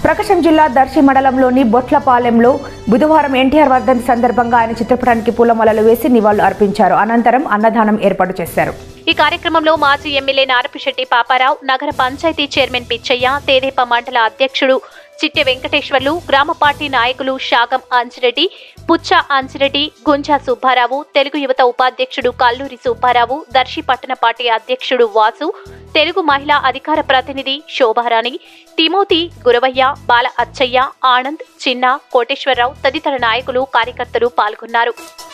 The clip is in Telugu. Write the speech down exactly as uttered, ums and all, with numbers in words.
ప్రకాశం జిల్లా దర్శి మండలంలోని బొట్లపాలెంలో బుధవారం ఎన్టీఆర్ వర్ధంతి సందర్భంగా ఆయన చిత్రపటానికి పూలమాలలు వేసి నివాళులు అర్పించారు. అనంతరం అన్నదానం ఏర్పాటు చేశారు. ఈ కార్యక్రమంలో మాజీ ఎమ్మెల్యే నారపిశెట్టి పాపారావు, నగర పంచాయతీ చైర్మన్ పిచ్చయ్య, తెదేపా మండల అధ్యక్షుడు చిట్టె వెంకటేశ్వర్లు, గ్రామ పార్టీ నాయకులు షాగం అంజిరెడ్డి, పుచ్చ అంజిరెడ్డి, గుంజా సుబ్బారావు, తెలుగు యువత ఉపాధ్యక్షుడు కల్లూరి సుబ్బారావు, దర్శి పట్టణ పార్టీ అధ్యక్షుడు వాసు, తెలుగు మహిళా అధికార ప్రతినిధి శోభారాణి, తిమోతి, గురవయ్య, బాల అచ్చయ్య, ఆనంద్, చిన్న, కోటేశ్వరరావు తదితర నాయకులు, కార్యకర్తలు పాల్గొన్నారు.